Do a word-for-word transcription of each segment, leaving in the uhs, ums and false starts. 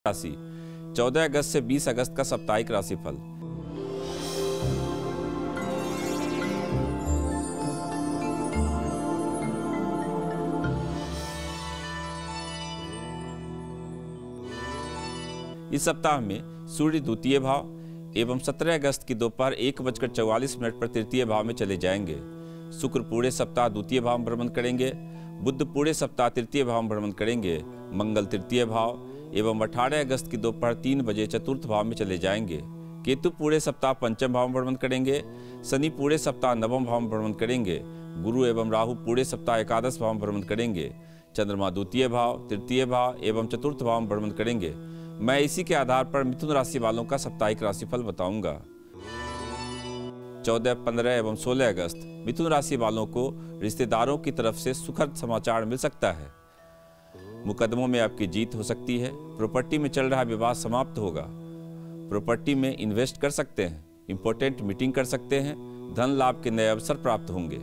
राशि चौदह अगस्त से बीस अगस्त का साप्ताहिक राशिफल। इस सप्ताह में सूर्य द्वितीय भाव एवं सत्रह अगस्त की दोपहर एक बजकर चौवालीस मिनट पर तृतीय भाव में चले जाएंगे। शुक्र पूरे सप्ताह द्वितीय भाव में भ्रमण करेंगे। बुध पूरे सप्ताह तृतीय भाव में भ्रमण करेंगे। मंगल तृतीय भाव एवं अठारह अगस्त की दोपहर तीन बजे चतुर्थ भाव में चले जाएंगे। केतु पूरे सप्ताह पंचम भाव में भ्रमण करेंगे। शनि पूरे सप्ताह नवम भाव में भ्रमण करेंगे। गुरु एवं राहु पूरे सप्ताह एकादश भाव में भ्रमण करेंगे। चंद्रमा द्वितीय भाव, तृतीय भाव एवं चतुर्थ भाव में भ्रमण करेंगे। मैं इसी के आधार पर मिथुन राशि वालों का साप्ताहिक राशिफल बताऊंगा। चौदह, पंद्रह एवं सोलह अगस्त मिथुन राशि वालों को रिश्तेदारों की तरफ से सुखद समाचार मिल सकता है। मुकदमों में आपकी जीत हो सकती है। प्रॉपर्टी में चल रहा विवाद समाप्त होगा। प्रॉपर्टी में इन्वेस्ट कर सकते हैं। इंपॉर्टेंट मीटिंग कर सकते हैं। धन लाभ के नए अवसर प्राप्त होंगे।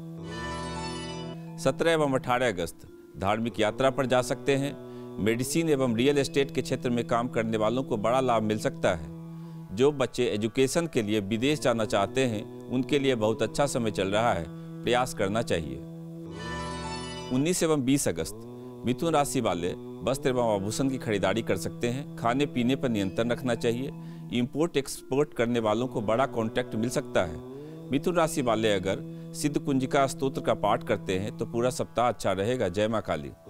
सत्रह एवं अठारह अगस्त धार्मिक यात्रा पर जा सकते हैं। मेडिसिन एवं रियल एस्टेट के क्षेत्र में काम करने वालों को बड़ा लाभ मिल सकता है। जो बच्चे एजुकेशन के लिए विदेश जाना चाहते हैं उनके लिए बहुत अच्छा समय चल रहा है। प्रयास करना चाहिए। उन्नीस एवं बीस अगस्त मिथुन राशि वाले वस्त्र एवं आभूषण की खरीदारी कर सकते हैं। खाने पीने पर नियंत्रण रखना चाहिए। इंपोर्ट एक्सपोर्ट करने वालों को बड़ा कॉन्ट्रैक्ट मिल सकता है। मिथुन राशि वाले अगर सिद्ध कुंजिका स्तोत्र का पाठ करते हैं तो पूरा सप्ताह अच्छा रहेगा। जय मां काली।